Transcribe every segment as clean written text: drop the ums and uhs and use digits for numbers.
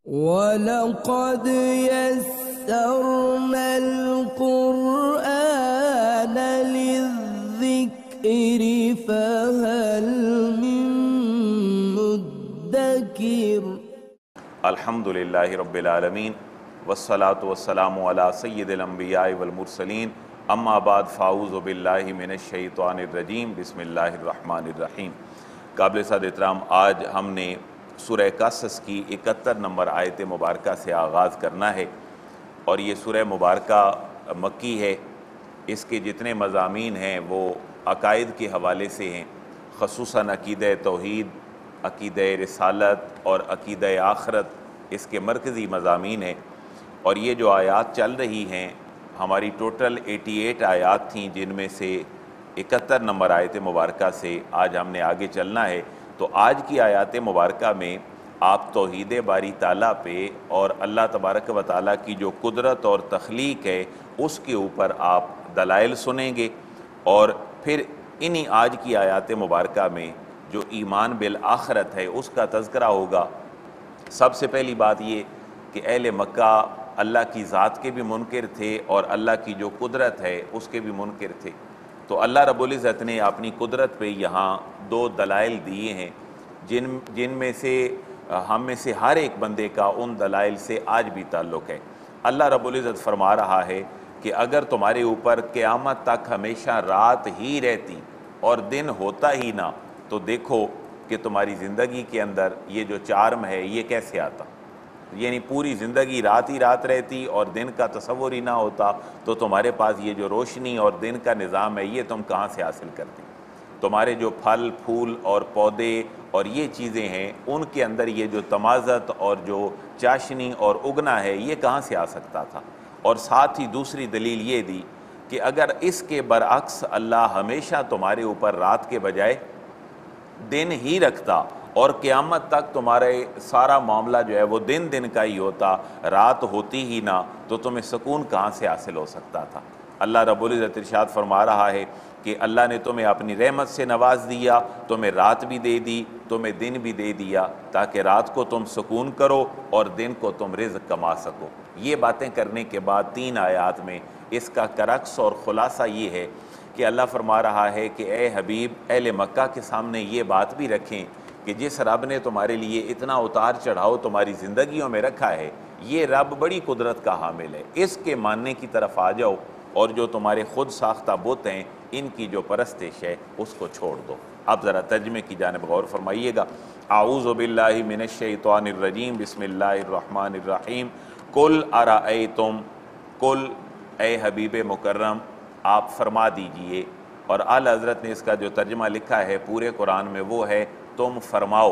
وَلَقَدْ يَسَّرْنَا الْقُرْآنَ لِلذِّكْرِ فَهَلْ مِن مُّدَّكِرٍ۔ الحمدللہ رب العالمین والصلاة والسلام علی سید الانبیاء والمرسلین، اما بعد فاعوذ باللہ من الشیطان الرجیم، بسم اللہ الرحمن الرحیم۔ قابل صد احترام، آج ہم نے سورہ قصص کی 71 نمبر آیت مبارکہ سے آغاز کرنا ہے، اور یہ سورہ مبارکہ مکی ہے۔ اس کے جتنے مضامین ہیں وہ عقائد کے حوالے سے ہیں، خصوصاً عقیدہ توحید، عقیدہ رسالت اور عقیدہ آخرت اس کے مرکزی مضامین ہیں۔ اور یہ جو آیات چل رہی ہیں، ہماری ٹوٹل 88 آیات تھیں، جن میں سے 71 نمبر آیت مبارکہ سے آج ہم نے آگے چلنا ہے۔ تو آج کی آیات مبارکہ میں آپ توحید باری تعالیٰ پہ اور اللہ تبارک و تعالیٰ کی جو قدرت اور تخلیق ہے اس کے اوپر آپ دلائل سنیں گے، اور پھر انہی آج کی آیات مبارکہ میں جو ایمان بالآخرت ہے اس کا تذکرہ ہوگا۔ سب سے پہلی بات یہ کہ اہل مکہ اللہ کی ذات کے بھی منکر تھے اور اللہ کی جو قدرت ہے اس کے بھی منکر تھے۔ تو اللہ رب العزت نے اپنی قدرت پہ یہاں 2 دلائل دیے ہیں، جن میں سے ہم میں سے ہر ایک بندے کا ان دلائل سے آج بھی تعلق ہے۔ اللہ رب العزت فرما رہا ہے کہ اگر تمہارے اوپر قیامت تک ہمیشہ رات ہی رہتی اور دن ہوتا ہی نہ، تو دیکھو کہ تمہاری زندگی کے اندر یہ جو چارم ہے یہ کیسے آتا۔ یعنی پوری زندگی رات ہی رات رہتی اور دن کا تصور ہی نہ ہوتا، تو تمہارے پاس یہ جو روشنی اور دن کا نظام ہے یہ تم کہاں سے حاصل کرتے؟ تمہارے جو پھل پھول اور پودے اور یہ چیزیں ہیں ان کے اندر یہ جو تمازت اور جو چاشنی اور اگنا ہے یہ کہاں سے آ سکتا تھا؟ اور ساتھ ہی دوسری دلیل یہ دی کہ اگر اس کے برعکس اللہ ہمیشہ تمہارے اوپر رات کے بجائے دن ہی رکھتا اور قیامت تک تمہارے سارا معاملہ جو ہے وہ دن کا ہی ہوتا، رات ہوتی ہی نہ، تو تمہیں سکون کہاں سے حاصل ہو سکتا تھا؟ اللہ رب العزت ارشاد فرما رہا ہے کہ اللہ نے تمہیں اپنی رحمت سے نواز دیا، تمہیں رات بھی دے دی، تمہیں دن بھی دے دیا، تاکہ رات کو تم سکون کرو اور دن کو تم رزق کما سکو۔ یہ باتیں کرنے کے بعد 3 آیات میں اس کا کرکس اور خلاصہ یہ ہے کہ اللہ فرما رہا ہے کہ اے حبیب، اہل مکہ کے سامنے یہ بات بھی رکھیں کہ جس رب نے تمہارے لیے اتنا اتار چڑھاؤ تمہاری زندگیوں میں رکھا ہے، یہ رب بڑی قدرت کا حامل ہے، اس کے ماننے کی طرف آ جاؤ، اور جو تمہارے خود ساختہ بت ہیں ان کی جو پرستش ہے اس کو چھوڑ دو۔ اب ذرا ترجمے کی جانب غور فرمائیے گا۔ اعوذ باللہ من الشیطان الرجیم، بسم اللہ الرحمن الرحیم۔ قل ارأیتم، قل اے حبیب مکرم آپ فرما دیجئے، اور اعلیٰ حضرت نے اس کا جو ترجمہ لکھا ہے پورے قرآن میں وہ ہے تم فرماؤ۔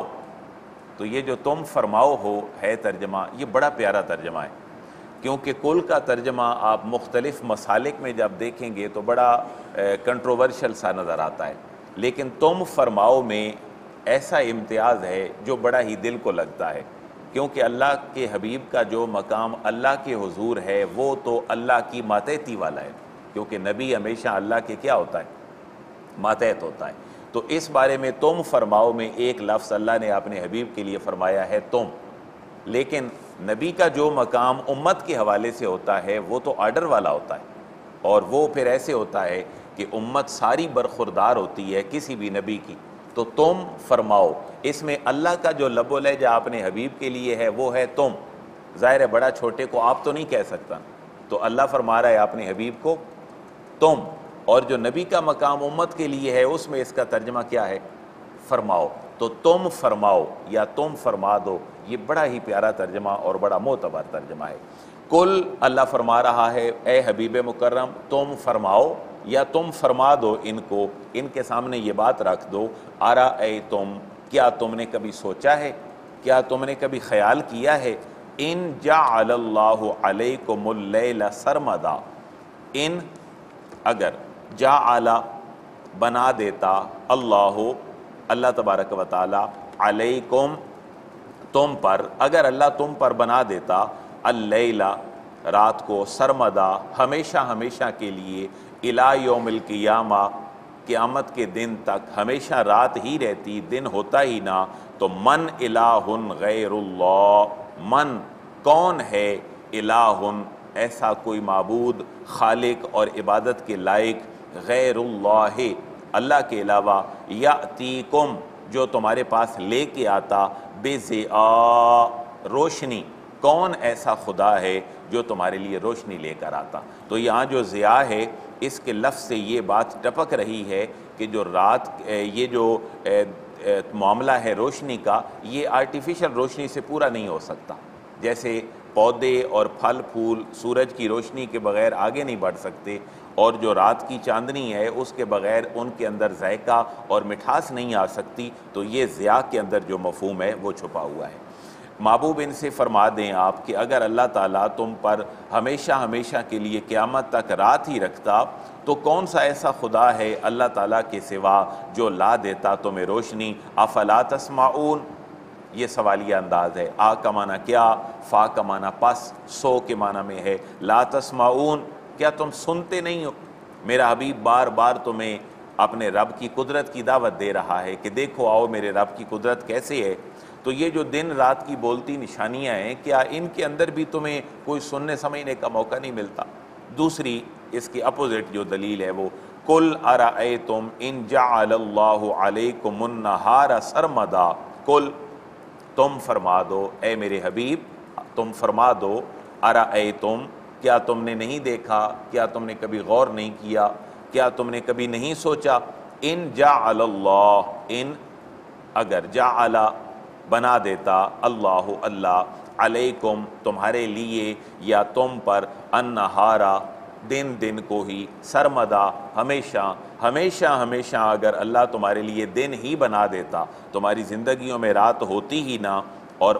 تو یہ جو تم فرماؤ ہو ہے ترجمہ، یہ بڑا پیارا ترجمہ ہے، کیونکہ کل کا ترجمہ آپ مختلف مسالک میں جب دیکھیں گے تو بڑا کنٹروورشل سا نظر آتا ہے، لیکن تم فرماؤ میں ایسا امتیاز ہے جو بڑا ہی دل کو لگتا ہے، کیونکہ اللہ کے حبیب کا جو مقام اللہ کے حضور ہے وہ تو اللہ کی ماتحتی والا ہے، کیونکہ نبی ہمیشہ اللہ کے کیا ہوتا ہے؟ ماتحت ہوتا ہے۔ تو اس بارے میں تم فرماؤ میں ایک لفظ اللہ نے اپنے حبیب کے لیے فرمایا ہے تم، لیکن نبی کا جو مقام امت کے حوالے سے ہوتا ہے وہ تو آرڈر والا ہوتا ہے، اور وہ پھر ایسے ہوتا ہے کہ امت ساری برخوردار ہوتی ہے کسی بھی نبی کی۔ تو تم فرماؤ، اس میں اللہ کا جو لب و لہجہ اپنے حبیب کے لیے ہے وہ ہے تم۔ ظاہر ہے بڑا چھوٹے کو آپ تو نہیں کہہ سکتا، تو اللہ فرما رہا ہے اپنے حبیب کو تم، اور جو نبی کا مقام امت کے لیے ہے اس میں اس کا ترجمہ کیا ہے؟ فرماؤ۔ تو تم فرماؤ یا تم فرما دو، یہ بڑا ہی پیارا ترجمہ اور بڑا معتبر ترجمہ ہے۔ کل اللہ فرما رہا ہے اے حبیب مکرم تم فرماؤ یا تم فرما دو ان کو، ان کے سامنے یہ بات رکھ دو، ارأیتم، کیا تم نے کبھی سوچا ہے، کیا تم نے کبھی خیال کیا ہے، ان جعل اللہ علیکم اللیل سرمدا، ان اگر جعل بنا دیتا اللہ تبارک و تعالی علیکم تم پر، اگر اللہ تم پر بنا دیتا اللیل رات کو، سرمدا ہمیشہ ہمیشہ کے لیے، الی یوم القیامہ قیامت کے دن تک ہمیشہ رات ہی رہتی دن ہوتا ہی نہ، تو من الہ غیر اللہ، من کون ہے، الہن ایسا کوئی معبود، خالق اور عبادت کے لائق، غیر اللہ اللہ کے علاوہ، یاتیکم جو تمہارے پاس لے کے آتا، بضیاء روشنی، کون ایسا خدا ہے جو تمہارے لیے روشنی لے کر آتا۔ تو یہاں جو ضیاء ہے اس کے لفظ سے یہ بات ٹپک رہی ہے کہ جو رات یہ جو معاملہ ہے روشنی کا، یہ آرٹیفیشل روشنی سے پورا نہیں ہو سکتا۔ جیسے پودے اور پھل پھول سورج کی روشنی کے بغیر آگے نہیں بڑھ سکتے، اور جو رات کی چاندنی ہے اس کے بغیر ان کے اندر ذائقہ اور مٹھاس نہیں آ سکتی، تو یہ ضیاء کے اندر جو مفہوم ہے وہ چھپا ہوا ہے۔ محبوب ان سے فرما دیں آپ کہ اگر اللہ تعالیٰ تم پر ہمیشہ ہمیشہ کے لیے قیامت تک رات ہی رکھتا تو کون سا ایسا خدا ہے اللہ تعالیٰ کے سوا جو لا دیتا تمہیں روشنی۔ افلا تسمعون، یہ سوالیہ انداز ہے۔ آ کا معنی کیا، فا کا معنی پس، سو کے معنی میں ہے۔ لا تسمعون، کیا تم سنتے نہیں ہو؟ میرا حبیب بار بار تمہیں اپنے رب کی قدرت کی دعوت دے رہا ہے کہ دیکھو آؤ میرے رب کی قدرت کیسے ہے۔ تو یہ جو دن رات کی بولتی نشانیاں ہیں، کیا ان کے اندر بھی تمہیں کوئی سننے سمجھنے کا موقع نہیں ملتا؟ دوسری اس کی اپوزٹ جو دلیل ہے وہ قل ارأیتم ان جعل اللہ علیکم النہار سرمدا، قل تم فرما دو، اے میرے حبیب تم فرما دو، ارأیتم کیا تم نے نہیں دیکھا، کیا تم نے کبھی غور نہیں کیا، کیا تم نے کبھی نہیں سوچا، ان جعل اللہ، ان اگر جعل بنا دیتا اللہ اللہ، علیکم تمہارے لیے یا تم پر، النہارا دن دن کو ہی، سرمدا ہمیشہ ہمیشہ ہمیشہ اگر اللہ تمہارے لیے دن ہی بنا دیتا، تمہاری زندگیوں میں رات ہوتی ہی نہ اور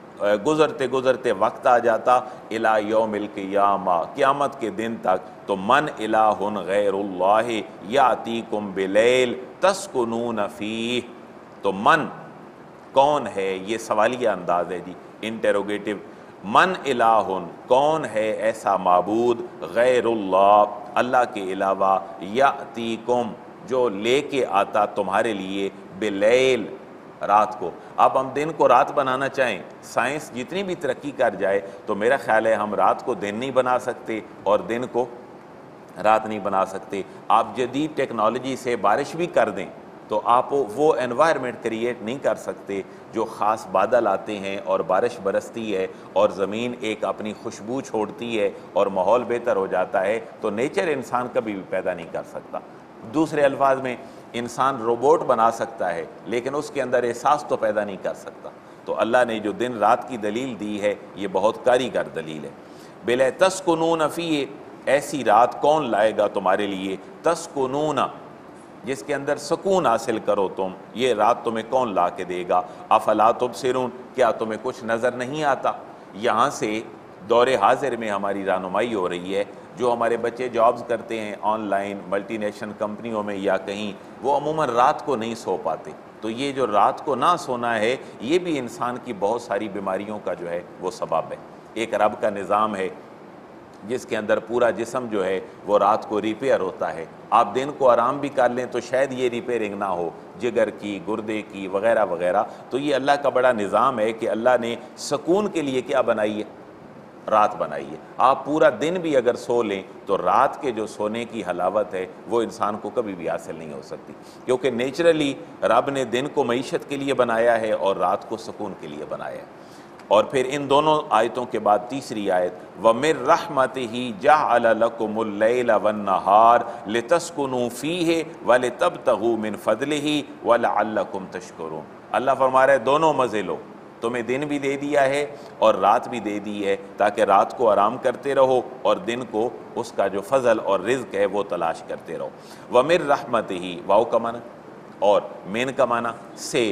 گزرتے گزرتے وقت آ جاتا الی یوم القیامہ قیامت کے دن تک، تو من الہ غیر اللہ یاتیکم بلیل تسکنون فیہ، تو من کون ہے، یہ سوالیہ انداز ہے جی، انٹیروگیٹو، من الہ کون ہے ایسا معبود، غیر اللہ اللہ کے علاوہ، یاتیکم جو لے کے آتا تمہارے لیے، بلیل رات کو۔ اب ہم دن کو رات بنانا چاہیں، سائنس جتنی بھی ترقی کر جائے تو میرا خیال ہے ہم رات کو دن نہیں بنا سکتے اور دن کو رات نہیں بنا سکتے۔ آپ جدید ٹیکنالوجی سے بارش بھی کر دیں تو آپ وہ انوائرمنٹ کریٹ نہیں کر سکتے جو خاص بادل آتے ہیں اور بارش برستی ہے اور زمین ایک اپنی خوشبو چھوڑتی ہے اور ماحول بہتر ہو جاتا ہے، تو نیچر انسان کبھی بھی پیدا نہیں کر سکتا۔ دوسرے الفاظ میں انسان روبوٹ بنا سکتا ہے لیکن اس کے اندر احساس تو پیدا نہیں کر سکتا۔ تو اللہ نے جو دن رات کی دلیل دی ہے یہ بہت کاریگر دلیل ہے۔ بلا تسکنون فیہ، ایسی رات کون لائے گا تمہارے لیے، تسکنون جس کے اندر سکون حاصل کرو تم، یہ رات تمہیں کون لا کے دے گا، افلا تبصرون کیا تمہیں کچھ نظر نہیں آتا۔ یہاں سے دور حاضر میں ہماری رہنمائی ہو رہی ہے، جو ہمارے بچے جابز کرتے ہیں آن لائن ملٹی نیشنل کمپنیوں میں یا کہیں، وہ عموماً رات کو نہیں سو پاتے، تو یہ جو رات کو نہ سونا ہے یہ بھی انسان کی بہت ساری بیماریوں کا جو ہے وہ سبب ہے۔ ایک رب کا نظام ہے جس کے اندر پورا جسم جو ہے وہ رات کو ریپیئر ہوتا ہے، آپ دن کو آرام بھی کر لیں تو شاید یہ ریپیئرنگ نہ ہو، جگر کی، گردے کی وغیرہ وغیرہ۔ تو یہ اللہ کا بڑا نظام ہے کہ اللہ نے سکون کے لیے کیا بنائی ہے، رات بنائی ہے۔ آپ پورا دن بھی اگر سو لیں تو رات کے جو سونے کی حلاوت ہے وہ انسان کو کبھی بھی حاصل نہیں ہو سکتی، کیونکہ نیچرلی رب نے دن کو معیشت کے لیے بنایا ہے اور رات کو سکون کے لیے بنایا ہے۔ اور پھر ان دونوں آیتوں کے بعد تیسری آیت، وَمِن رَحْمَتِهِ جَعَلَ لَكُمُ اللَّيْلَ وَالنَّهَارَ لِتَسْكُنُوا فِيهِ وَلِتَبْتَغُوا مِن فَضْلِهِ وَلَعَلَّكُمْ تَشْكُرُونَ۔ اللہ فرما رہے دونوں مزے لو، تمہیں دن بھی دے دیا ہے اور رات بھی دے دی ہے تاکہ رات کو آرام کرتے رہو اور دن کو اس کا جو فضل اور رزق ہے وہ تلاش کرتے رہو۔ وَمِن رَحْمَتِهِ، واو کا معنی اور مین کا معنی سے،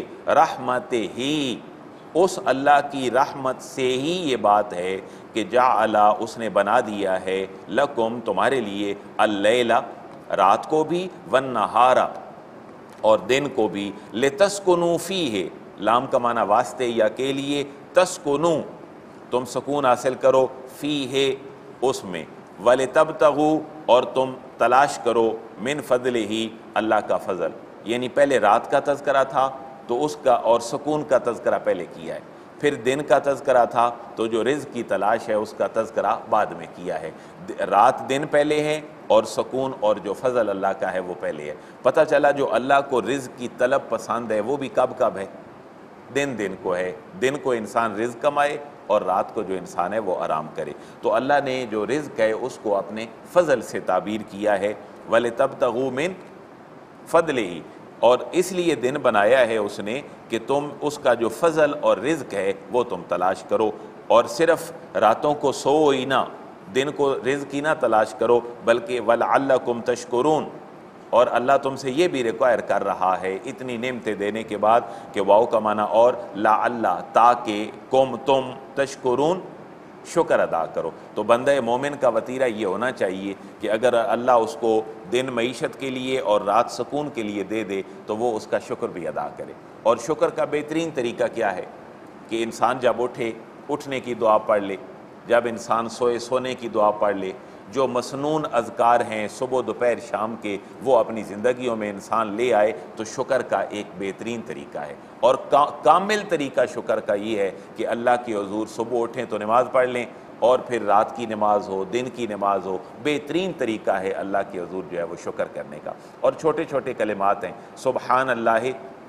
رحمتہ اس اللہ کی رحمت سے ہی یہ بات ہے کہ جعل اس نے بنا دیا ہے لکم تمہارے لیے، اللیل رات کو بھی، والنہار اور دن کو بھی، لتسکنوا فیہ لام کا معنی واسطے یا کے لیے، تسکنوا تم سکون حاصل کرو، فیہ اس میں، ولتبتغوا اور تم تلاش کرو، من فضلہ اللہ کا فضل، یعنی پہلے رات کا تذکرہ تھا تو اس کا اور سکون کا تذکرہ پہلے کیا ہے۔ پھر دن کا تذکرہ تھا تو جو رزق کی تلاش ہے اس کا تذکرہ بعد میں کیا ہے، رات دن پہلے ہے اور سکون اور جو فضل اللہ کا ہے وہ پہلے ہے۔ پتہ چلا جو اللہ کو رزق کی طلب پسند ہے وہ بھی کب کب ہے، دن کو ہے، دن کو انسان رزق کمائے اور رات کو جو انسان ہے وہ آرام کرے۔ تو اللہ نے جو رزق ہے اس کو اپنے فضل سے تعبیر کیا ہے، وَلِتَبْتَغُوا مِن فَضْلِهِ، اور اس لیے دن بنایا ہے اس نے کہ تم اس کا جو فضل اور رزق ہے وہ تم تلاش کرو، اور صرف راتوں کو سو ہی نہ، دن کو رزق ہی نہ تلاش کرو، بلکہ وَلَعَلَّكُمْ تَشْكُرُونَ، اور اللہ تم سے یہ بھی ریکوائر کر رہا ہے اتنی نعمتیں دینے کے بعد کہ واؤ کا معنی اور لعل، تاکہ کم تم تشکرون، شکر ادا کرو۔ تو بندہ مومن کا وتیرہ یہ ہونا چاہیے کہ اگر اللہ اس کو دن معیشت کے لیے اور رات سکون کے لیے دے دے تو وہ اس کا شکر بھی ادا کرے۔ اور شکر کا بہترین طریقہ کیا ہے کہ انسان جب اٹھے اٹھنے کی دعا پڑھ لے، جب انسان سوئے سونے کی دعا پڑھ لے، جو مسنون اذکار ہیں صبح دوپہر شام کے وہ اپنی زندگیوں میں انسان لے آئے تو شکر کا ایک بہترین طریقہ ہے۔ اور کامل طریقہ شکر کا یہ ہے کہ اللہ کے حضور صبح اٹھیں تو نماز پڑھ لیں، اور پھر رات کی نماز ہو، دن کی نماز ہو، بہترین طریقہ ہے اللہ کے حضور جو ہے وہ شکر کرنے کا۔ اور چھوٹے چھوٹے کلمات ہیں، سبحان اللہ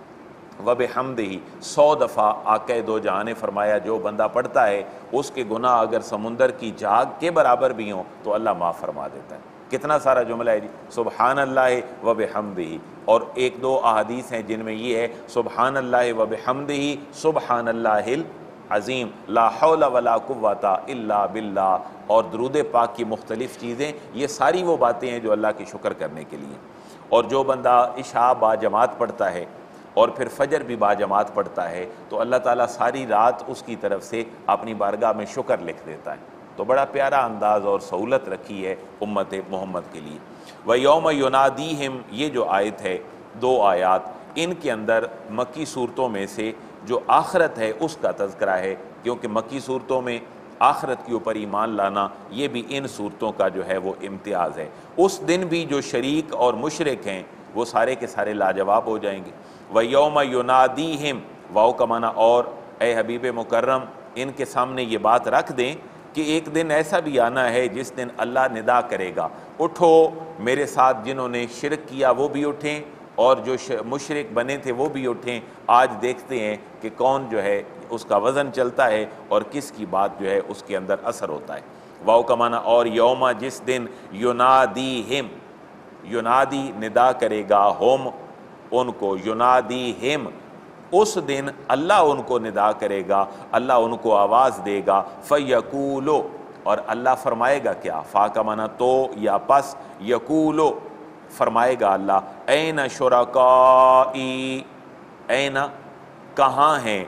وبحمدہ، 100 دفعہ آقا دو جہاں نے فرمایا جو بندہ پڑھتا ہے اس کے گناہ اگر سمندر کی جھاگ کے برابر بھی ہوں تو اللہ معاف فرما دیتا ہے۔ کتنا سارا جملہ ہے جی، سبحان اللہ وبحمدہ۔ اور ایک دو احادیث ہیں جن میں یہ ہے سبحان اللہ وبحمدہ سبحان اللہ العظیم لا حول ولا قوت الا باللہ، اور درود پاک کی مختلف چیزیں، یہ ساری وہ باتیں ہیں جو اللہ کی شکر کرنے کے لیے۔ اور جو بندہ عشاء با جماعت پڑھتا ہے اور پھر فجر بھی با جماعت پڑھتا ہے تو اللہ تعالیٰ ساری رات اس کی طرف سے اپنی بارگاہ میں شکر لکھ دیتا ہے۔ تو بڑا پیارا انداز اور سہولت رکھی ہے امت محمد کے لیے۔ وَيَوْمَ يُنَادِيهِمْ، یہ جو آیت ہے، 2 آیات، ان کے اندر مکی صورتوں میں سے جو آخرت ہے اس کا تذکرہ ہے، کیونکہ مکی صورتوں میں آخرت کے اوپر ایمان لانا یہ بھی ان صورتوں کا جو ہے وہ امتیاز ہے۔ اس دن بھی جو شریک اور مشرک ہیں وہ سارے کے سارے لاجواب ہو جائیں گے۔ وَيَوْمَ يُنَادِيهِمْ، واؤ کا معنی اور، اے حبیب مکرم ان کے سامنے یہ بات رکھ دیں کہ ایک دن ایسا بھی آنا ہے جس دن اللہ ندا کرے گا، اٹھو میرے ساتھ جنہوں نے شرک کیا وہ بھی اٹھیں اور جو مشرک بنے تھے وہ بھی اٹھیں، آج دیکھتے ہیں کہ کون جو ہے اس کا وزن چلتا ہے اور کس کی بات جو ہے اس کے اندر اثر ہوتا ہے۔ واؤ کا معنی اور، یوم جس دن، ینادیہم، ینادی ندا کرے گا، ہم ان کو، ینادیہم اس دن اللہ ان کو ندا کرے گا، اللہ ان کو آواز دے گا، فیقولو، اور اللہ فرمائے گا کیا، فا کا معنی تو یا پس، یقولو فرمائے گا اللہ، این شرکائی، این کہاں ہیں،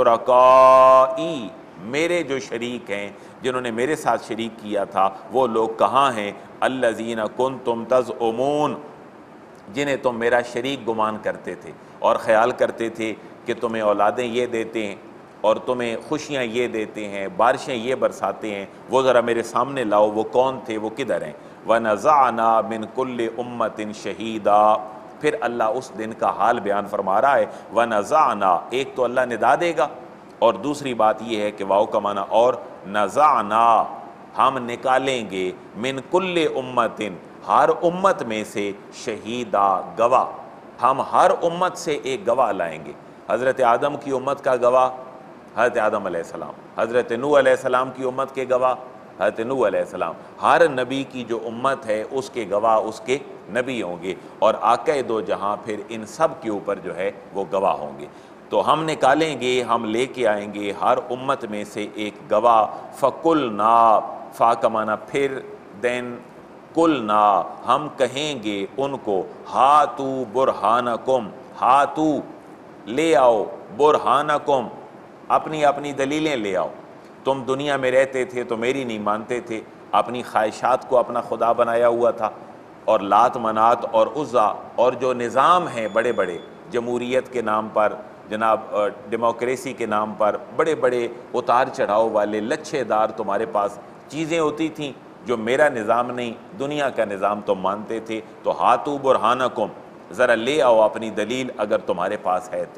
شرکائی میرے جو شریک ہیں جنہوں نے میرے ساتھ شریک کیا تھا وہ لوگ کہاں ہیں، الذین کنتم تزعمون جنہیں تم میرا شریک گمان کرتے تھے اور خیال کرتے تھے کہ تمہیں اولادیں یہ دیتے ہیں اور تمہیں خوشیاں یہ دیتے ہیں، بارشیں یہ برساتے ہیں، وہ ذرا میرے سامنے لاؤ، وہ کون تھے، وہ کدھر ہیں۔ وَنَزَعْنَا مِن كُلِّ أُمَّةٍ شَهِيدًا، پھر اللہ اس دن کا حال بیان فرما رہا ہے، وَنَزَعْنَا، ایک تو اللہ ندا دے گا، اور دوسری بات یہ ہے کہ واؤ کا معنی اور، نزعنا ہم نکالیں گے، من کل امتن ہر امت میں سے، شہیدہ گواہ، ہم ہر امت سے ایک گواہ لائیں گے۔ حضرت آدم کی امت کا گواہ حضرت آدم علیہ السلام، حضرت نوح علیہ السلام کی امت کے گواہ حضرت نوح علیہ السلام، ہر نبی کی جو امت ہے اس کے گواہ اس کے نبی ہوں گے، اور آقا دو جہاں پھر ان سب کے اوپر جو ہے وہ گواہ ہوں گے۔ تو ہم نکالیں گے، ہم لے کے آئیں گے ہر امت میں سے ایک گواہ، فَقُلْنَا، فا کا معنی پھر، دین قُلْنَا ہم کہیں گے ان کو، ہاتو برہانکم، ہاتو لے آؤ، برہانکم اپنی اپنی دلیلیں لے آؤ، تم دنیا میں رہتے تھے تو میری نہیں مانتے تھے، اپنی خواہشات کو اپنا خدا بنایا ہوا تھا، اور لات منات اور عزا اور جو نظام ہیں بڑے بڑے، جمہوریت کے نام پر، جناب ڈیموکریسی کے نام پر، بڑے بڑے اتار چڑھاؤ والے لچھے دار تمہارے پاس چیزیں ہوتی تھیں جو میرا نظام نہیں، دنیا کا نظام تم مانتے تھے، تو ہاتو برہانکم ذرا لے آؤ اپنی دلیل اگر تمہارے پاس ہے تو،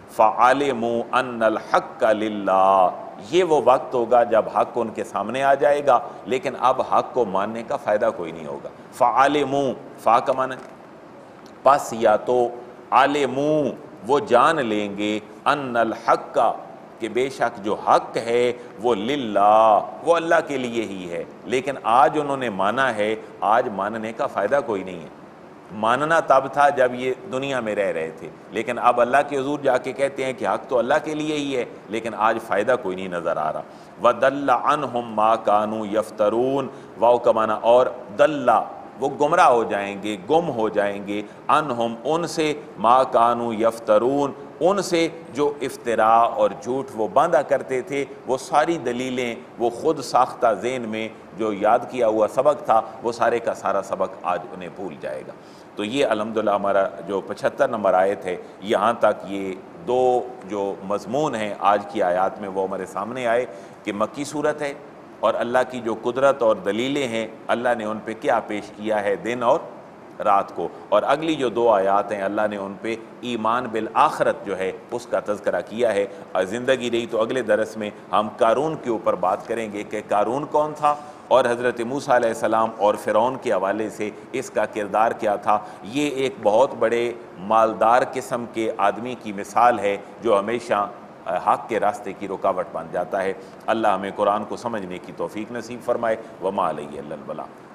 فَعَلِمُوا أَنَّ الْحَقَّ لِلَّهِ، یہ وہ وقت ہوگا جب حق ان کے سامنے آ جائے گا، لیکن اب حق کو ماننے کا فائدہ کوئی نہیں ہوگا۔ فَعَلِمُوا، فا کا معنی پس یا تو، عَلِمُوا وہ جان لیں گے، أَنَّ الْحَقَّ کہ بے شک جو حق ہے وہ للہ، وہ اللہ کے لیے ہی ہے، لیکن آج انہوں نے مانا ہے، آج ماننے کا فائدہ کوئی نہیں ہے۔ ماننا تب تھا جب یہ دنیا میں رہ رہے تھے، لیکن اب اللہ کے حضور جا کے کہتے ہیں کہ حق تو اللہ کے لیے ہی ہے، لیکن آج فائدہ کوئی نہیں نظر آ رہا۔ وَضَلَّ عَنْهُمْ مَا كَانُوا يَفْتَرُونَ، واو کا معنی اور، دلّ وہ گمراہ ہو جائیں گے، گم ہو جائیں گے، عنہم ان سے، ما کانوا یفترون ان سے جو افتراء اور جھوٹ وہ باندھا کرتے تھے، وہ ساری دلیلیں، وہ خود ساختہ ذہن میں جو یاد کیا ہوا سبق تھا، وہ سارے کا سارا سبق آج انہیں بھول جائے گا۔ تو یہ الحمدللہ ہمارا جو 75 نمبر آیت ہے، یہاں تک یہ دو جو مضمون ہیں آج کی آیات میں وہ ہمارے سامنے آئے کہ مکی صورت ہے، اور اللہ کی جو قدرت اور دلیلیں ہیں اللہ نے ان پہ کیا پیش کیا ہے دن اور رات کو، اور اگلی جو دو آیات ہیں اللہ نے ان پہ ایمان بالآخرت جو ہے اس کا تذکرہ کیا ہے۔ اور زندگی رہی تو اگلے درس میں ہم قارون کے اوپر بات کریں گے کہ قارون کون تھا، اور حضرت موسیٰ علیہ السلام اور فرعون کے حوالے سے اس کا کردار کیا تھا۔ یہ ایک بہت بڑے مالدار قسم کے آدمی کی مثال ہے جو ہمیشہ حق کے راستے کی رکاوٹ بن جاتا ہے۔ اللہ ہمیں قرآن کو سمجھنے کی توفیق نصیب فرمائے۔ وما علیہ الا البلاغ۔